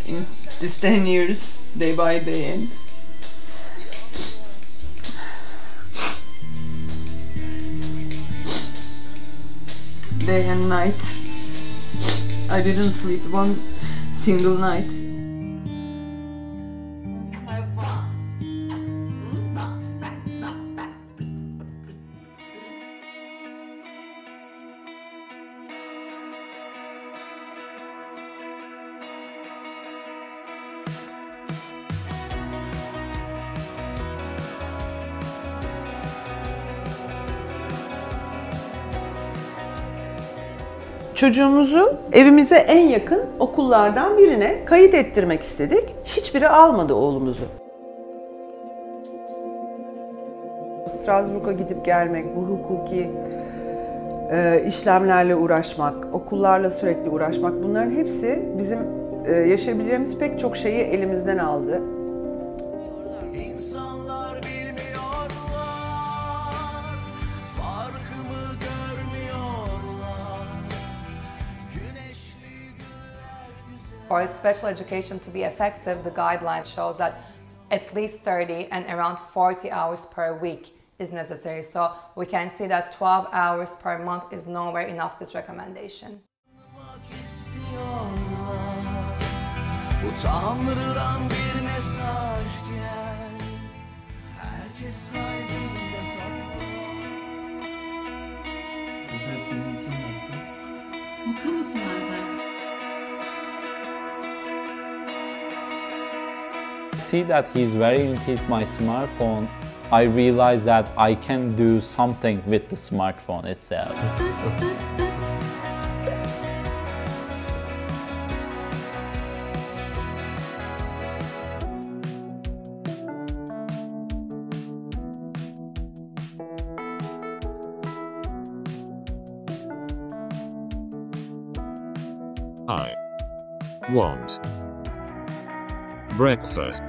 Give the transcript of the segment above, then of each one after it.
in this 10 years, day by day, and day and night. I didn't sleep one single night. Çocuğumuzu evimize en yakın okullardan birine kayıt ettirmek istedik. Hiçbiri almadı oğlumuzu. Strasbourg'a gidip gelmek, bu hukuki işlemlerle uğraşmak, okullarla sürekli uğraşmak, bunların hepsi bizim yaşayabileceğimiz pek çok şeyi elimizden aldı. For special education to be effective, the guideline shows that at least 30 and around 40 hours per week is necessary. So we can see that 12 hours per month is nowhere enough this recommendation. Alper, senin için nasıl? Mutlu musun Alper? See that he's very into my smartphone, I realize that I can do something with the smartphone itself. I want breakfast.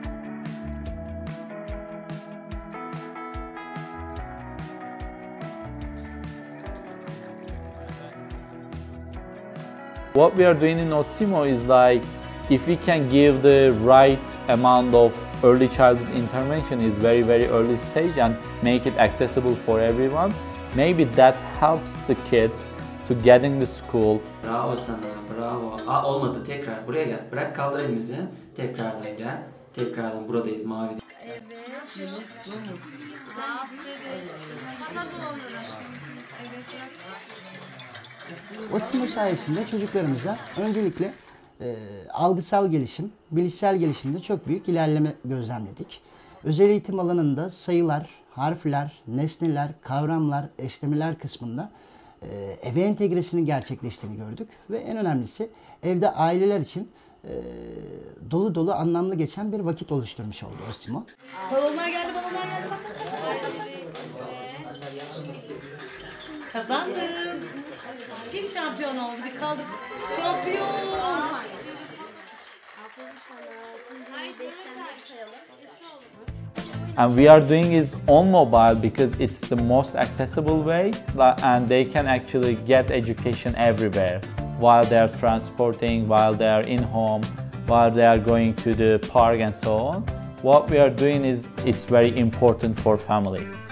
What we are doing in Otsimo is like, if we can give the right amount of early childhood intervention is very, very early stage and make it accessible for everyone, maybe that helps the kids to get in the school. Bravo sana, bravo. Aa, olmadı, tekrar buraya gel. Bırak, kaldır elimizi. Tekrardan gel. Tekrardan buradayız, mavi. Evet. Otsimo sayesinde çocuklarımızda öncelikle algısal gelişim, bilişsel gelişimde çok büyük ilerleme gözlemledik. Özel eğitim alanında sayılar, harfler, nesneler, kavramlar, eşlemeler kısmında eve entegresinin gerçekleştiğini gördük. Ve en önemlisi evde aileler için dolu dolu anlamlı geçen bir vakit oluşturmuş oldu Otsimo. Balonlar geldi, balonlar geldi. Kazandın. Kim şampiyon oldu? Bir kaldık. Şampiyon. And we are doing is on mobile because it's the most accessible way, and they can actually get education everywhere while they are transporting, while they are in home, while they are going to the park and so on. What we are doing is it's very important for families.